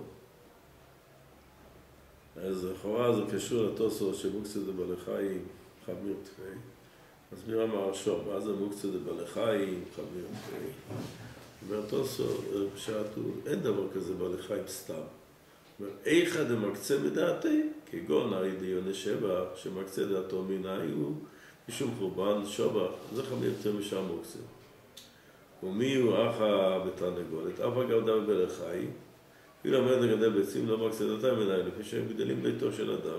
אז לכאורה זה קשור לתוספות שמוקצה זה בעלי חיים, חמיר תפי. מסביר המרשם, מה זה מוקצה זה בעלי חיים, חמיר תפי. אומר תוספות, פשטו, אין דבר כזה בעלי חיים סתם. אומר, איכא דמקצה בדעתי, כגון הידיון שבח, שמקצה דעתו מנאי הוא משום קורבן שובח, זה חמיר תפי משם מוקצה. ומי הוא אחא בתרנגולת, אף אגב דבר בעלי חיים, אפילו עומד לגדל ביצים לא מקצה דעתם מנהל, לפי שהם גדלים ביתו של אדם.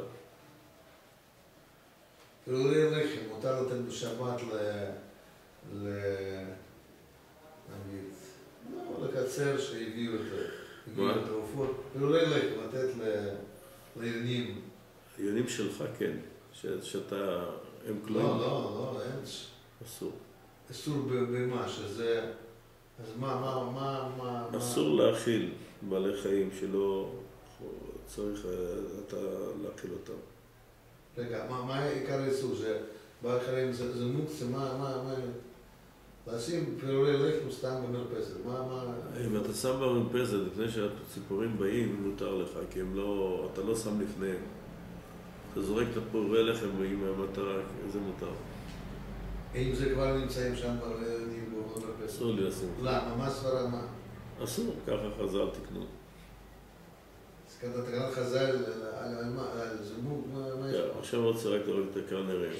פירורי לחם, מותר לתת בשבת ל... ל... נגיד, לא, לקצר החצר שהביאו את העופות, פירורי לחם, לתת ליונים. היונים שלך כן, שאתה, הם כלואים. לא, לא, לא, אין. אסור. אסור במה, שזה... אז מה, מה, מה, מה... אסור להאכיל בעלי חיים שלא צריך אתה להאכיל אותם. רגע, מה עיקר האיסור? שבעלי חיים זה מוקצה, מה, מה, מה... לשים פירורי לחם סתם במרפסת, מה, מה... אם אתה שם במרפסת לפני שהציפורים באים, מותר לך, כי הם לא... אתה לא שם לפניהם. אתה זורק את הפירורי לחם עם המטרה, זה מותר. אם זה כבר נמצאים שם במרפסת? אסור לי לשים. למה? מה סברה? מה? אסור, ככה חז"ל תקנו. אז ככה תקנת חז"ל על זמוק, מה יש פה? עכשיו רוצה רק לראות את הקרן הרב.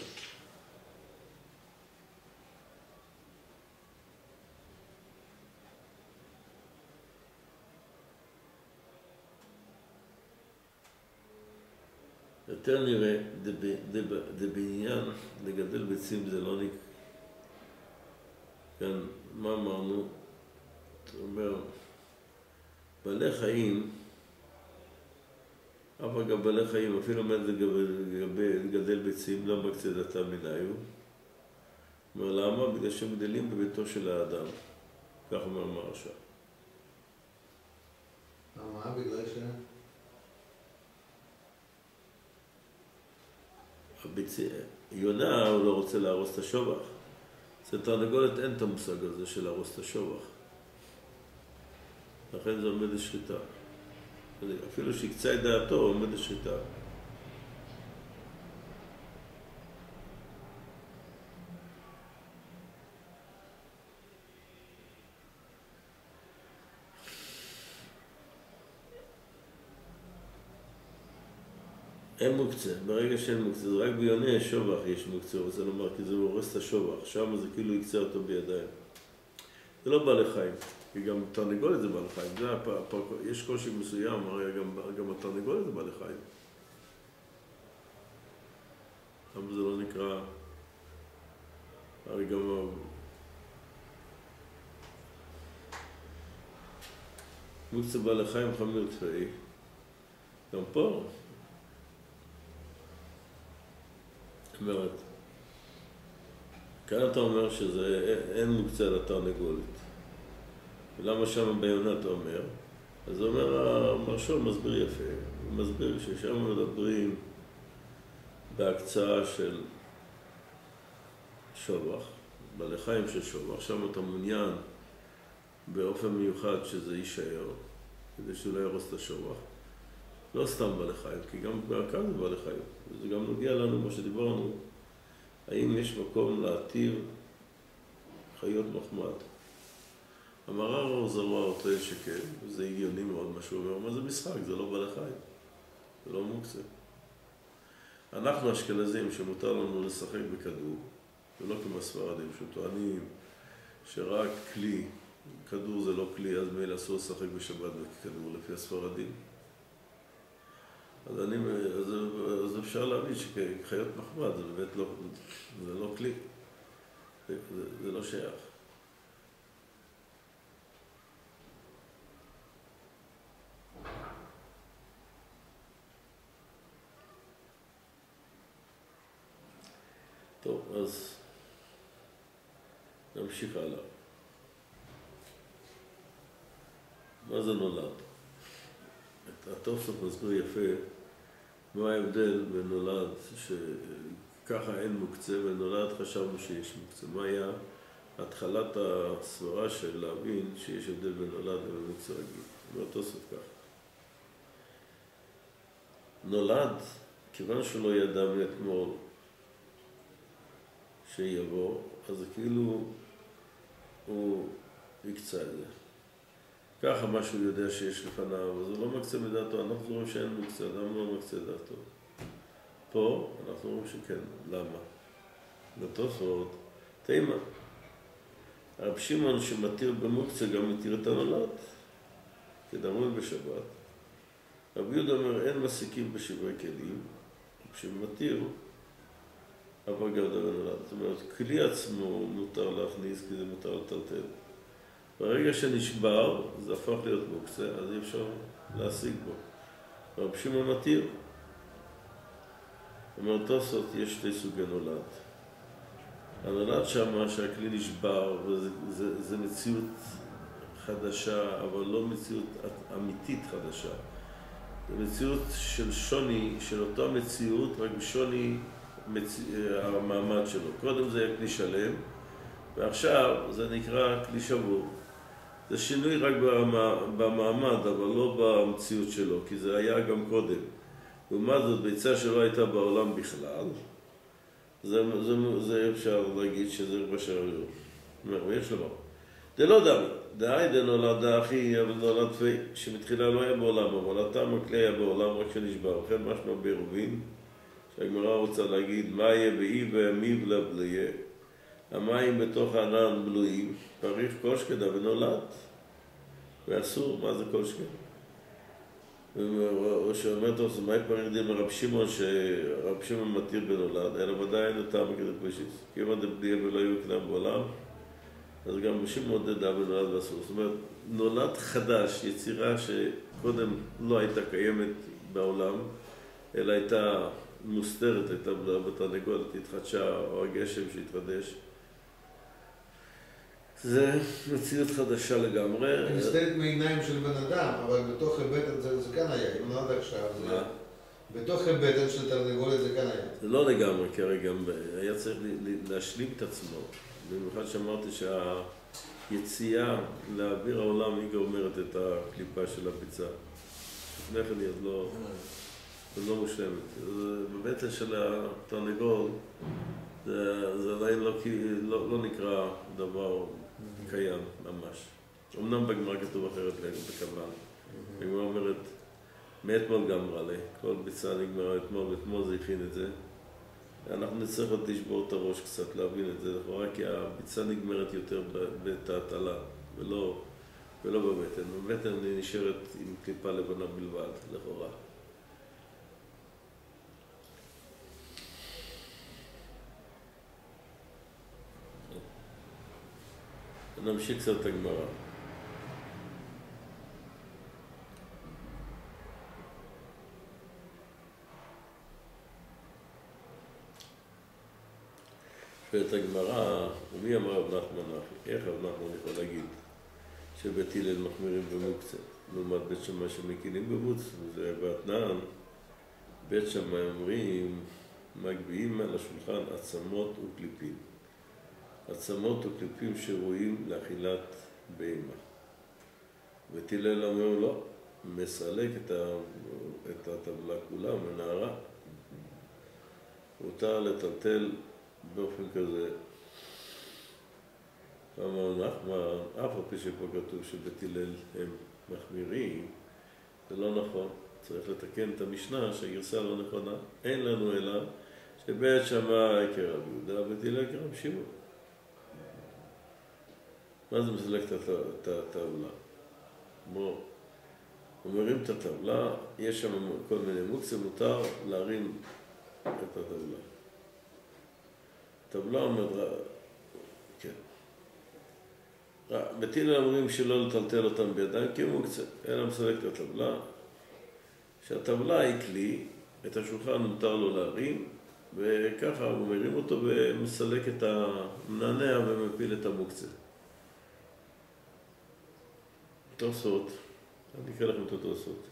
יותר נראה, דבעניין לגדל ביצים זה לא נקרא. כאן, מה אמרנו? אתה אומר, בעלי חיים, אבל גם בעלי חיים, אפילו עומד לגדל ביצים, לא מקצה דתם מניו. אומר, למה? בגלל שהם גדלים בביתו של האדם. כך אומר המהרש"א. למה? בגלל ש... יונה הוא לא רוצה להרוס את השובח. זה תרנגולת, אין את המושג הזה של להרוס את השובח. לכן זה עומד לשחיטה. אפילו שיקצה את דעתו, עומד לשחיטה. אין מוקצה, ברגע שאין מוקצה, זה רק ביוני השובח יש מוקצה, רוצה לומר, כי זה הורס את השובח, שם זה כאילו יקצה אותו בידיים. זה לא בעלי חיים, כי גם תרנגולת זה בעלי חיים, זה הפ... הפ... יש קושי מסוים, הרי גם, גם התרנגולת זה בעלי חיים. למה זה לא נקרא, הרי גם... מוקצה בעלי חיים חמיר צבאי, גם פה, אומרת, כאן אתה אומר שזה אין מוקצה לתרנגולת. ולמה שם ביונה אתה אומר? אז הוא אומר, המרש"ל מסביר יפה. הוא מסביר ששם מדברים בהקצאה של שובח, בעלי חיים של שובח. שם אתה מעוניין באופן מיוחד שזה יישאר, כדי שהוא לא ירוס את השובח. לא סתם בעלי חיים, כי גם כאן זה בעלי חיים. זה גם נוגע לנו, מה שדיברנו, האם יש מקום להתיר חיות מחמד. המהר"ר זרוע טוען שכן, וזה הגיוני מאוד מה שהוא אומר, מה זה משחק? זה לא בעלי חיים, זה לא מוקצה. אנחנו אשכנזים שמותר לנו לשחק בכדור, ולא כמו הספרדים שטוענים שרק כלי, כדור זה לא כלי, אז מילא אסור לשחק בשבת בכדור לפי הספרדים. אז, אני, אז, אז אפשר להבין שחיות מחמד זה באמת לא, זה לא כלי, זה, זה, זה לא שייך. טוב, אז נמשיך הלאה. מה זה נולד? התוספות מסביר יפה מה ההבדל בין נולד שככה אין מוקצה ונולד חשבנו שיש מוקצה. מה היה התחלת הסברה של להבין שיש הבדל בין נולד לבין מוקצה רגיל. והתוספות ככה. נולד, כיוון שלא ידע מאתמול שיבוא, אז זה כאילו הוא יקצה את זה. ככה מה שהוא יודע שיש לפניו, אז הוא לא מקצה בדעתו, אנחנו רואים שאין מוקצה, אדם לא מקצה דעתו. פה אנחנו רואים שכן, למה? בתוספות, תימה. הרב שמעון שמתיר במוקצה גם מתיר את הנולד, כדאמרו בשבת. רב יהודה אומר, אין מסיקים בשברי כלים, כשמתיר, אבל גם דבר נולד. זאת אומרת, כלי עצמו מותר להכניס, כי זה מותר לטלטל. ברגע שנשבר, זה הפך להיות מוקצה, אז אי אפשר להשיג בו. רב שמעון מתיר. אומר תוספות, יש שתי סוגי נולד. הנולד שמה שהכלי נשבר, וזה זה, זה מציאות חדשה, אבל לא מציאות אמיתית חדשה. זה מציאות של שוני, של אותה מציאות, רק בשוני מצ... המעמד שלו. קודם זה היה כלי שלם, ועכשיו זה נקרא כלי שבור. זה שינוי רק במעמד, אבל לא במציאות שלו, כי זה היה גם קודם. לעומת זאת, ביצה שלא הייתה בעולם בכלל, זה, זה, זה אפשר להגיד שזה בשביל הרעיון. ויש לומר. זה לא דמי. דהי דנולד אחי, אבל נולד פי, שמתחילה לא היה בעולם, אבל הטעם הכלי היה בעולם רק שנשבר. לכן משמע בעירובין, שהגמרא רוצה להגיד, מה יהיה באי והמי ולבליה. המים בתוך הענן בלויים, פריך קושקדה ונולד. ואסור, מה זה קושקדה? או שאומר טוב, זה מה פריך דין מרב שמעון, שרב שמעון מתיר בנולד, אלא ודאי אין אותם כדי פרישיס. כי אם הדבליה ולא יהיו כנם בעולם, אז גם שמעון דדה בנולד ואסור. זאת אומרת, נולד חדש, יצירה שקודם לא הייתה קיימת בעולם, אלא הייתה מוסתרת, הייתה בתרנגולת, התחדשה, או הגשם שהתחדש. זה מציאות חדשה לגמרי. היא נסתרת מעיניים של בן אדם, אבל בתוך הבטן זה, זה כאן היה, אם נולד עכשיו, זה... בתוך הבטן של תרנגולת זה כאן היה. זה לא לגמרי, כי הרי גם היה צריך להשלים את עצמו. במיוחד שאמרתי שהיציאה לאוויר העולם היא גומרת את הקליפה של הביצה. לפני כן היא עוד לא, עוד לא מושלמת. בבטן של התרנגול זה, זה עדיין לא, לא, לא נקרא דבר קיים ממש. אמנם בגמרא כתוב אחרת בקבלן. בגמרא אומרת, מאתמול גמרה לי, כל ביצה נגמרה אתמול, ואתמול זה הכין את זה. אנחנו נצטרך עוד לשבור את הראש קצת, להבין את זה, לכאורה, כי הביצה נגמרת יותר בתעתלה, ולא, ולא בבטן. בבטן היא נשארת עם קליפה לבנה בלבד, לכאורה. נמשיך קצת את הגמרא. ואת הגמרא, ומי אמר רב נחמן אחי? איך רב נחמן יכול להגיד שבית הלל מחמירים במוקצה, לעומת בית שמאי שמקילים במוץ, וזה באתנן, בית שמאי אומרים, מגביעים על השולחן עצמות וקליפים. עצמות וקליפים שראויים לאכילת בהמה. בית הלל אומר לא, מסלק את, ה... את הטבלה כולה מנערה. הותר לטלטל באופן כזה. אמר נחמן, אף על פי שפה כתוב שבית הלל הם מחמירים, זה לא נכון. צריך לתקן את המשנה שהגרסה לא נכונה. אין לנו אלא שבית שמאי כרב יהודה ובית הלל כרב שמעון. מה זה מסלק את הטבלה? בואו, אומרים את הטבלה, יש שם כל מיני מוקצה, מותר להרים את הטבלה. הטבלה אומרת, כן. בית הלל אומרים שלא לטלטל אותם בידיים, כי הוא מוקצה, אלא מסלק את הטבלה. שהטבלה היא כלי, את השולחן מותר לו להרים, וככה הוא מרים אותו ומסלק את המנענע ומפיל את המוקצה. תוספות, אני אקרא לכם את התוספות.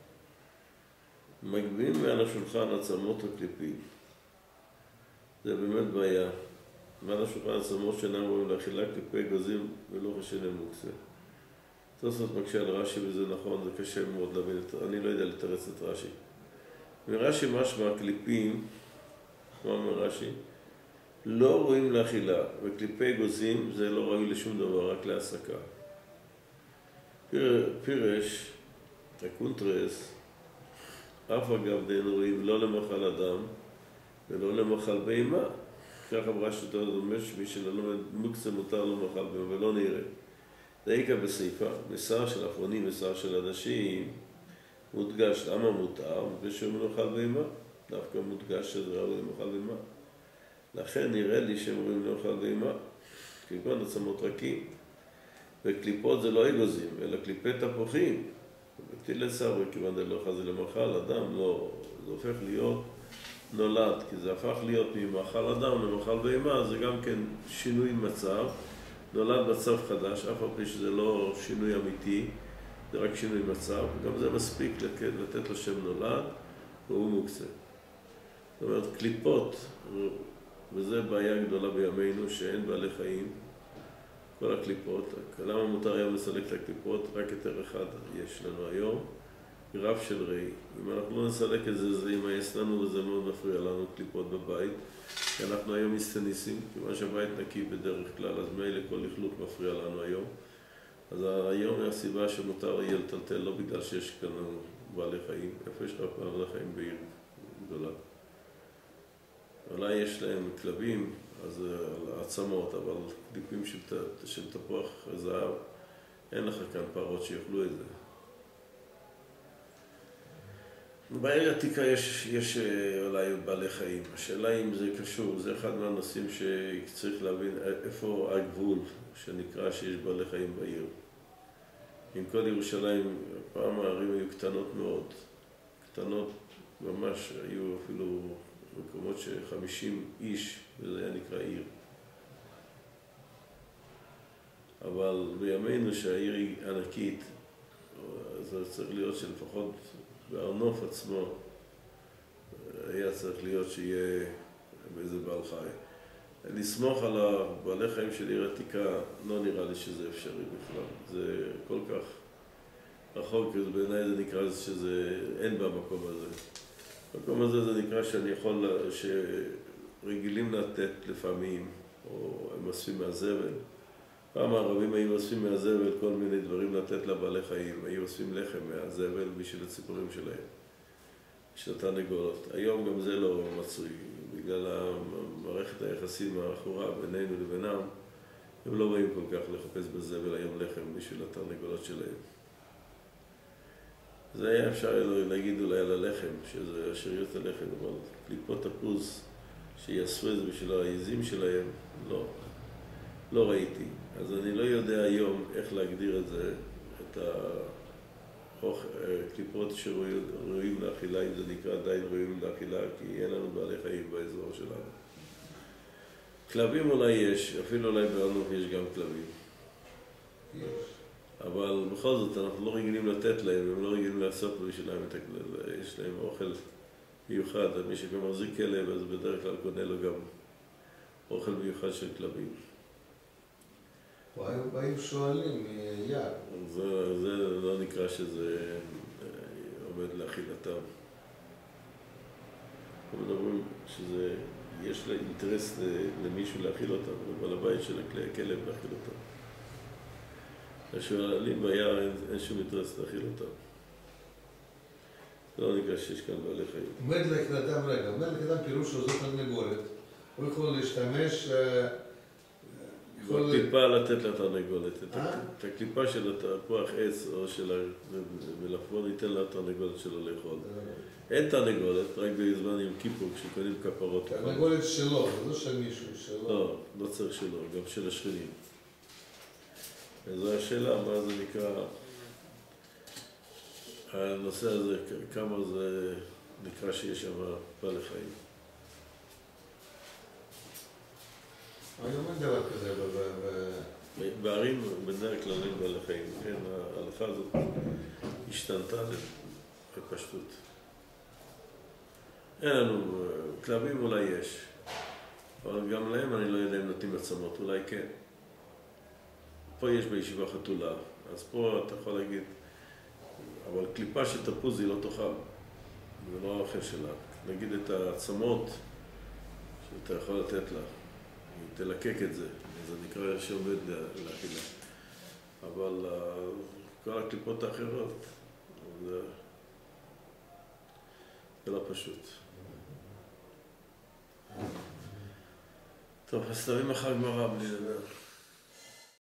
מגביעים מעל השולחן עצמות וקליפים. זה באמת בעיה. מעל השולחן עצמות שאינם רואים לאכילה קליפי גוזים ולא חשני מוקצה. תוספות מקשה על רש"י וזה נכון, זה קשה מאוד להבין את זה. אני לא יודע לתרץ את רש"י. מרש"י משמע קליפים, מה אומר רש"י? לא רואים לאכילה, וקליפי גוזים זה לא ראוי לשום דבר, רק להסקה. פירש, הקונטרס, אף אגב דין רואים לא למאכל אדם ולא למאכל בהמה. כך אמרה שאתה דומה שמי שללומד מוקצה מותר לו מאכל בהמה ולא נראה. זה עיקר בסעיפה, בשר של אחרונים בשר של אנשים מודגש למה מותר ושהוא מאכל בהמה. דווקא מודגש שזה ראוי למאכל בהמה. לכן נראה לי שהם רואים לאכול בהמה, כגון עצמות רכים. וקליפות זה לא אגוזים, אלא קליפי תפוחים. ותילי סברי, כיוון דלא חזי למאכל אדם, לא, זה הופך להיות נולד, כי זה הפך להיות ממאכל אדם למאכל בהמה, זה גם כן שינוי מצב, נולד מצב חדש, אף על פי שזה לא שינוי אמיתי, זה רק שינוי מצב, גם זה מספיק לתת לו שם נולד, והוא מוקצה. זאת אומרת, קליפות, וזו בעיה גדולה בימינו, שאין בעלי חיים, כל הקליפות. למה מותר היום לסלק את הקליפות? רק יותר אחד יש לנו היום, רב של ראי. אם אנחנו לא נסלק את זה, זה ימייס לנו וזה מאוד מפריע לנו קליפות בבית, כי אנחנו היום מסטניסים, כיוון שהבית נקי בדרך כלל, אז מילא כל לכלוך מפריע לנו היום. אז היום הסיבה שמותר יהיה לטלטל, לא בגלל שיש כאן בעלי חיים, איפה יש לך בעלי חיים בעיר גדולה. אולי יש להם כלבים, אז עצמות, אבל קליפים של, של תפוח זהב, אין לך כאן פרות שיאכלו את זה. בעיר עתיקה יש, יש אולי בעלי חיים. השאלה אם זה קשור, זה אחד מהנושאים שצריך להבין איפה הגבול שנקרא שיש בעלי חיים בעיר. עם כל ירושלים, פעם הערים היו קטנות מאוד, קטנות ממש, היו אפילו מקומות שחמישים איש, וזה היה נקרא עיר. אבל בימינו שהעיר היא ענקית, אז צריך להיות שלפחות בארנוף עצמו היה צריך להיות שיהיה באיזה בעל חי. לסמוך על הבעלי חיים של עיר עתיקה לא נראה לי שזה אפשרי בכלל. זה כל כך רחוק, בעיניי זה נקרא שזה אין במקום הזה. במקום הזה זה נקרא שאני יכול, שרגילים לתת לפעמים, או הם אוספים מהזבל. פעם הערבים היו אוספים מהזבל כל מיני דברים לתת לבעלי חיים, היו אוספים לחם מהזבל בשביל הציפורים שלהם, של התרנגולות. היום גם זה לא מצוי, בגלל המערכת היחסים האחורה בינינו לבינם, הם לא באים כל כך לחפש בזבל היום לחם בשביל התרנגולות שלהם. זה היה אפשר להגיד אולי על הלחם, שזה שאריות הלחם, אבל קליפות תפוז שיעשו את זה בשביל העיזים שלהם, לא, לא ראיתי. אז אני לא יודע היום איך להגדיר את זה, את הקליפות שראויים לאכילה, אם זה נקרא עדיין ראויים לאכילה, כי אין לנו בעלי חיים באזור שלנו. כלבים אולי יש, אפילו אולי בארנוף יש גם כלבים. יש. אבל בכל זאת אנחנו לא רגילים לתת להם, הם לא רגילים לעשות בשבילם את הכלב, יש להם אוכל מיוחד, מי שגם מחזיק כלב אז בדרך כלל קונה לו גם אוכל מיוחד של כלבים. היו באים שואלים מיד. זה, זה לא נקרא שזה עומד לאכילתם. אנחנו מדברים שזה, יש לה אינטרס למישהו להאכיל אותם, אבל הבית של הכלב להאכיל אותם. השואלים ביער אין שום אינטרס להאכיל אותם. זה לא נקרא שיש כאן בעלי חיים. עומד לאכילתם רגע, עומד לאכילתם פירוש שזאת תרנגולת. הוא יכול להשתמש... בקליפה לתת לתרנגולת. את הקליפה של התפוח עץ או של המלפפון ייתן לתרנגולת שלו לאכול. אין תרנגולת, רק בזמן יום כיפור כשקונים כפרות. תרנגולת שלו, זה לא של מישהו, שלו. לא, לא צריך שלו, גם של השכנים. וזו השאלה, מה זה נקרא, הנושא הזה, כמה זה נקרא שיש שם בעלי חיים. היום אין דבר כזה ב... בערים בדרך כלל אין בעלי חיים, כן, ההלכה הזאת השתנתה בפשטות. אין לנו, כלבים אולי יש, אבל גם להם אני לא יודע אם נותנים עצמות, אולי כן. פה יש בישיבה חתולה, אז פה אתה יכול להגיד, אבל קליפה של תפוז היא לא תאכל, זה לא האוכל שלה. נגיד את העצמות שאתה יכול לתת לה, היא תלקק את זה, זה נקרא שעומד לאכילה. אבל כל הקליפות האחרות, זה, זה לא פשוט. טוב, אז תביא מחר גמרא בלי לדבר.